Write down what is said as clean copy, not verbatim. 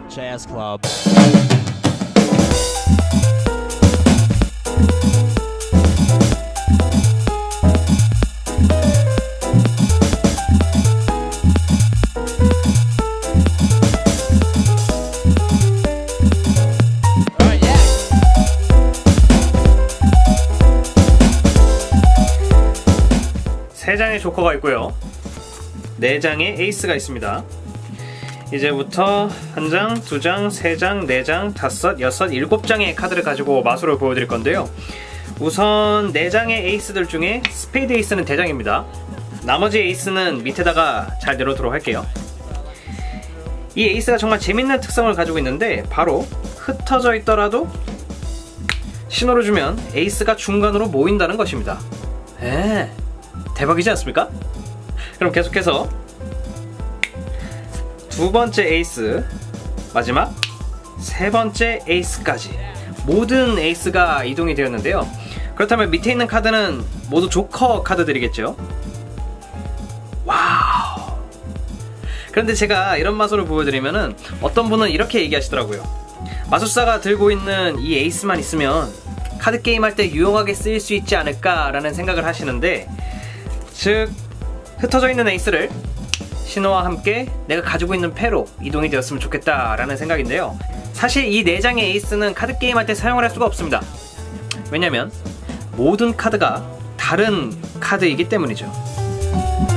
Jazz Club. 세 장의 조커가 있고요. 네 장의 에이스가 있습니다. 이제부터 한 장, 두 장, 세 장, 네 장, 다섯, 여섯, 일곱 장의 카드를 가지고 마술을 보여드릴 건데요. 우선 네 장의 에이스들 중에 스페이드 에이스는 대장입니다. 나머지 에이스는 밑에다가 잘 내려두도록 할게요. 이 에이스가 정말 재밌는 특성을 가지고 있는데 바로 흩어져 있더라도 신호를 주면 에이스가 중간으로 모인다는 것입니다. 대박이지 않습니까? 그럼 계속해서 두 번째 에이스, 마지막 세 번째 에이스까지 모든 에이스가 이동이 되었는데요. 그렇다면 밑에 있는 카드는 모두 조커 카드들이겠죠? 와우! 그런데 제가 이런 마술을 보여드리면은 어떤 분은 이렇게 얘기하시더라고요. 마술사가 들고 있는 이 에이스만 있으면 카드 게임 할 때 유용하게 쓰일 수 있지 않을까 라는 생각을 하시는데, 즉 흩어져 있는 에이스를 신호와 함께 내가 가지고 있는 패로 이동이 되었으면 좋겠다 라는 생각인데요. 사실 이 4장의 에이스는 카드 게임 할 때 사용을 할 수가 없습니다. 왜냐면 모든 카드가 다른 카드이기 때문이죠.